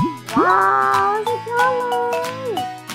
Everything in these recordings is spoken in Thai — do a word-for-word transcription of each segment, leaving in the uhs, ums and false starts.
ว้าวสุดยอดเลย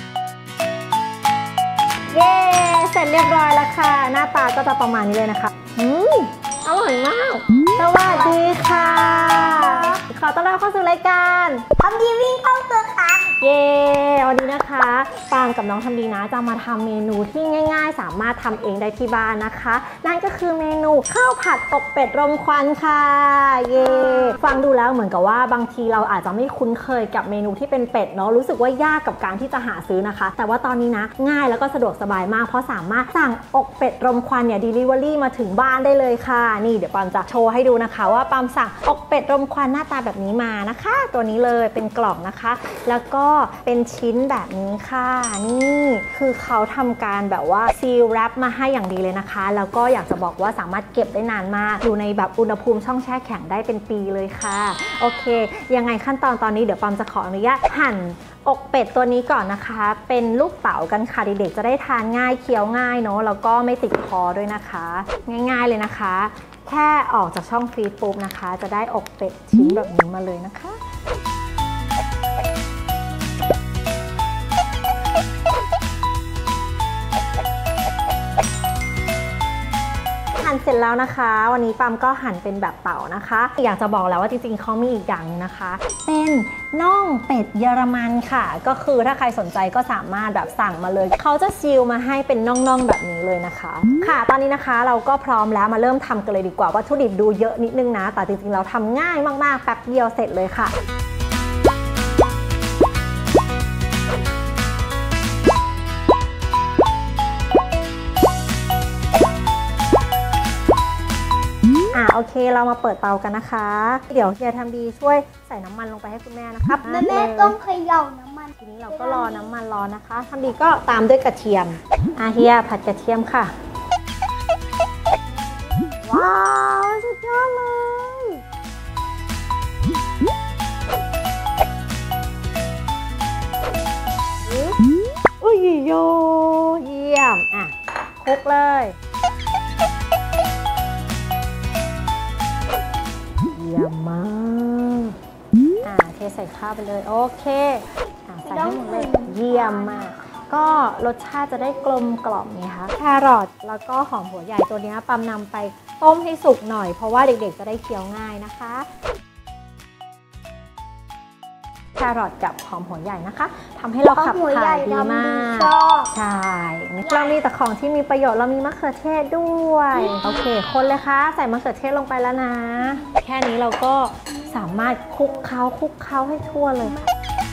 เย้เสร็จเรียบร้อยแล้วค่ะหน้าตาก็จะประมาณนี้เลยนะคะอืมอร่อยมากสวัสดีค่ะขอต้อนรับเข้าสู่รายการทำดีวิ่งเข้าตัวค่ะเย้วันนี้นะคะปางกับน้องทำดีนะจะมาทำเมนูที่ง่ายๆสามารถทำเองได้ที่บ้านนะคะนั่นก็คือเมนูข้าวผัดอกเป็ดรมควันค่ะเย้ฟังดูแล้วเหมือนกับว่าบางทีเราอาจจะไม่คุ้นเคยกับเมนูที่เป็นเป็ดเนาะรู้สึกว่ายากกับการที่จะหาซื้อนะคะแต่ว่าตอนนี้นะง่ายแล้วก็สะดวกสบายมากเพราะสามารถสั่งอกเป็ดรมควันเนี่ย delivery มาถึงบ้านได้เลยค่ะนี่เดี๋ยวปามจะโชว์ให้ดูนะคะว่าปามสั่งอกเป็ดรมควันหน้าตาแบบนี้มานะคะตัวนี้เลยเป็นกล่องนะคะแล้วก็เป็นชิ้นแบบนี้ค่ะนี่คือเขาทำการแบบว่าซีลแรปมาให้อย่างดีเลยนะคะแล้วก็อยากจะบอกว่าสามารถเก็บได้นานมากอยู่ในแบบอุณหภูมิช่องแช่แข็งได้เป็นปีเลยค่ะโอเคยังไงขั้นตอนตอนนี้เดี๋ยวปามจะขออนุญาตหั่นอกเป็ดตัวนี้ก่อนนะคะเป็นลูกเต๋ากันค่ะเด็กๆจะได้ทานง่ายเคี้ยวง่ายเนาะแล้วก็ไม่ติดคอด้วยนะคะง่ายๆเลยนะคะแค่ออกจากช่องฟรีซปุ๊บนะคะจะได้อกเป็ดชิ้นแบบนี้มาเลยนะคะหั่นเสร็จแล้วนะคะวันนี้ปามก็หั่นเป็นแบบเต๋านะคะอยากจะบอกแล้วว่าจริงๆเขามีอีกอย่างนึงนะคะเป็นน่องเป็ดเยอรมันค่ะก็คือถ้าใครสนใจก็สามารถแบบสั่งมาเลยเขาจะซีลมาให้เป็นน่องๆแบบนี้เลยนะคะค่ะตอนนี้นะคะเราก็พร้อมแล้วมาเริ่มทำกันเลยดีกว่าวัตถุดิบดูเยอะนิดนึงนะแต่จริงๆเราทำง่ายมากๆแป๊บเดียวเสร็จเลยค่ะอ่ะโอเคเรามาเปิดเตากันนะคะเดี๋ยวเฮียทำดีช่วยใส่น้ำมันลงไปให้คุณแม่นะคะแม่แม่ต้องเขย่าน้ำมันทีนี้เราก็รอน้ำมันร้อนนะคะทำดีก็ตามด้วยกระเทียมอ่ะเฮียผัดกระเทียมค่ะว้าวสุดยอดเลยอุ้ยโยเยี่ยมอ่ะคลุกเลยเยี่ยมมากอ่าเทใส่ข้าวไปเลยโอเคอ่าใส่ให้หมดเลยเยี่ยมมากก็รสชาติจะได้กลมกล่อมไงคะแครอทแล้วก็หอมหัวใหญ่ตัวนี้ปามนำไปต้มให้สุกหน่อยเพราะว่าเด็กๆจะได้เคี้ยวง่ายนะคะแครอทกับหอมหัวใหญ่นะคะทำให้เราขับถ่ายดีมากใช่เรามีแต่ของที่มีประโยชน์เรามีมะเขือเทศด้วยโอเคคนเลยค่ะใส่มะเขือเทศลงไปแล้วนะแค่นี้เราก็สามารถคลุกเคล้าคลุกเคล้าให้ทั่วเลยค่ะ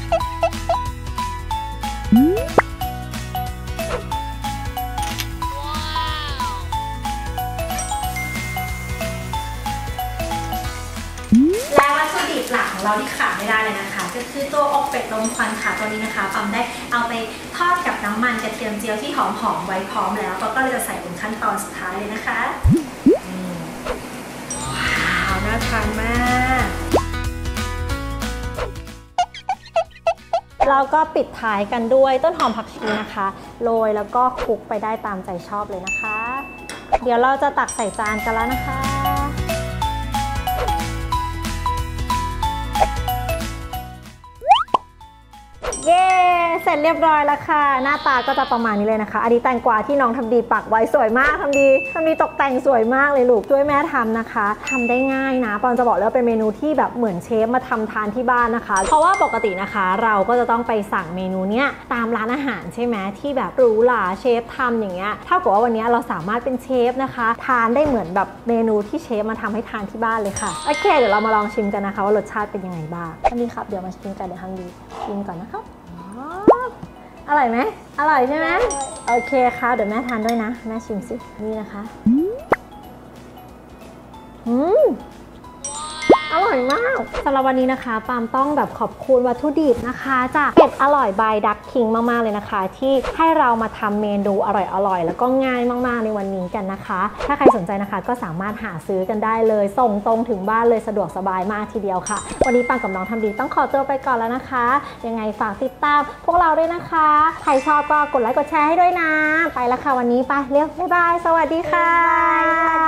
และวัตถุดิบหลักของเราที่ขาดไม่ได้เลยนะคะก็คือตัวอกเป็ดลมควันค่ะตัวนี้นะคะปามได้เอาไปทอดกับน้ำมันกระเทียมเจียวที่หอมๆไว้พร้อมแล้วก็เลยจะใส่เป็นขั้นตอนสุดท้ายเลยนะคะว้าวน่าทานมากเราก็ปิดท้ายกันด้วยต้นหอมผักชีนะคะโรยแล้วก็คลุกไปได้ตามใจชอบเลยนะคะเดี๋ยวเราจะตักใส่จานกันแล้วนะคะเย้เสร็จเรียบร้อยแล้วค่ะหน้าตาก็จะประมาณนี้เลยนะคะอันนี้แตงกวาที่น้องทำดีปักไว้สวยมากทำดีทำดีตกแต่งสวยมากเลยลูกช่วยแม่ทำนะคะทำได้ง่ายนะปอนจะบอกแล้วเป็นเมนูที่แบบเหมือนเชฟมาทำทานที่บ้านนะคะเพราะว่าปกตินะคะเราก็จะต้องไปสั่งเมนูเนี้ยตามร้านอาหารใช่ไหมที่แบบหรูหราเชฟทำอย่างเงี้ยเท่ากับว่าวันนี้เราสามารถเป็นเชฟนะคะทานได้เหมือนแบบเมนูที่เชฟมาทำให้ทานที่บ้านเลยค่ะโอเคเดี๋ยวเรามาลองชิมกันนะคะว่ารสชาติเป็นยังไงบ้างอันนี้ครับเดี๋ยวมาชิมกันเดี๋ยวทำดีชิมก่อนนะครับอร่อยไหมอร่อยใช่ไหมโอเคค่ะเดี๋ยวแม่ทานด้วยนะแม่ชิมสินี่นะคะอืมอร่อยมากสำหรับวันนี้นะคะปามต้องแบบขอบคุณวัตถุดิบนะคะจากเป็ดอร่อยบายดักคิงมากๆเลยนะคะที่ให้เรามาทำเมนูอร่อยๆแล้วก็ง่ายมากๆในวันนี้กันนะคะถ้าใครสนใจนะคะก็สามารถหาซื้อกันได้เลยส่งตรงถึงบ้านเลยสะดวกสบายมากทีเดียวค่ะวันนี้ปามกับน้องทำดีต้องขอตัวไปก่อนแล้วนะคะยังไงฝากติดตามพวกเราด้วยนะคะใครชอบก็กดไลค์กดแชร์ให้ด้วยนะไปแล้วค่ะวันนี้ไปเร็วบ๊ายบายสวัสดีค่ะ